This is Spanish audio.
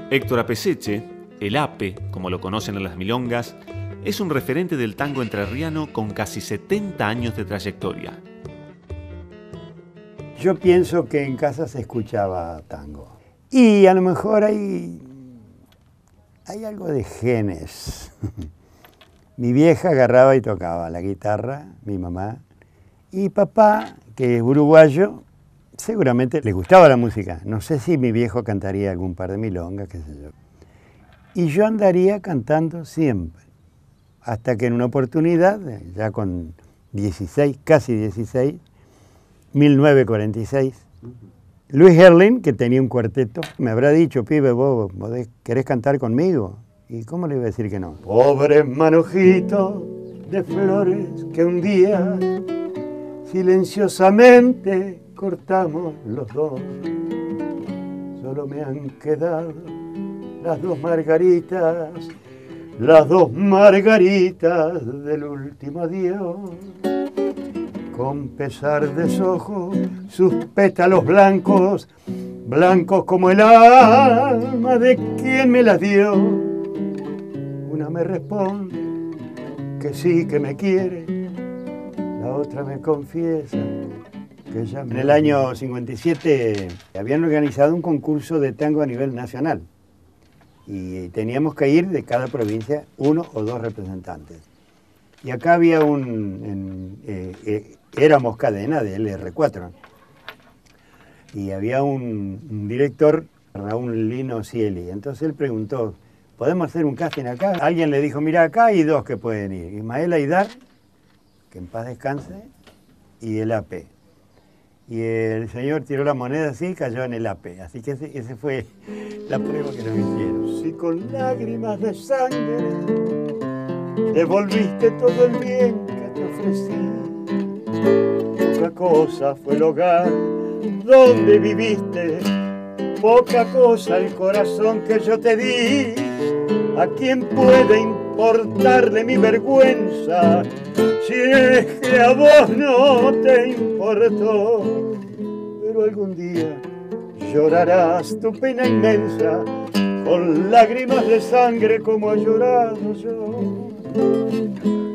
Héctor Apeseche, el Ape, como lo conocen en las milongas, es un referente del tango entrerriano con casi 70 años de trayectoria. Yo pienso que en casa se escuchaba tango. Y a lo mejor hay algo de genes. Mi vieja agarraba y tocaba la guitarra, mi mamá. Y papá, que es uruguayo, seguramente le gustaba la música. No sé si mi viejo cantaría algún par de milongas, qué sé yo. Y yo andaría cantando siempre. Hasta que en una oportunidad, ya con 16, casi 16, 1946, Luis Herlin, que tenía un cuarteto, me habrá dicho: pibe, vos querés cantar conmigo. ¿Y cómo le iba a decir que no? Pobre manojito de flores que un día silenciosamente cortamos los dos. Solo me han quedado las dos margaritas del último adiós. Con pesar deshojo sus pétalos blancos, blancos como el alma de quien me las dio. Una me responde que sí, que me quiere, la otra me confiesa que ya me... En el año 57 habían organizado un concurso de tango a nivel nacional y teníamos que ir de cada provincia uno o dos representantes. Y acá había éramos cadena de LR4 y había un director, Raúl Lino Cieli. Entonces él preguntó: ¿podemos hacer un casting acá? Alguien le dijo: mira, acá hay dos que pueden ir, Ismael Aidar, que en paz descanse, y el AP. Y el señor tiró la moneda así y cayó en el AP. Así que ese fue la prueba que nos hicieron. Si con lágrimas de sangre devolviste todo el bien que te ofrecí, poca cosa fue el hogar donde viviste, poca cosa el corazón que yo te di. ¿A quién puede importarle mi vergüenza si es que a vos no te importó? Pero algún día llorarás tu pena inmensa con lágrimas de sangre como he llorado yo.